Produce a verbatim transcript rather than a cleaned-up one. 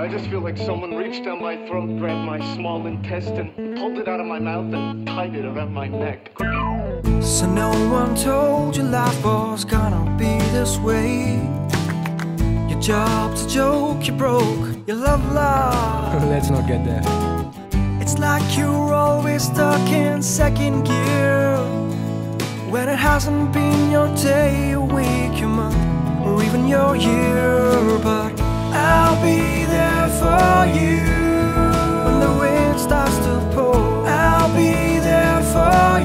I just feel like someone reached down my throat, grabbed my small intestine, pulled it out of my mouth and tied it around my neck. So no one told you life was gonna be this way. Your job's a joke, you broke, your love life. Let's not get there. It's like you're always stuck in second gear, when it hasn't been your day, your week, your month, or even your year. But I'll be there for you when the wind starts to pour. I'll be there for you.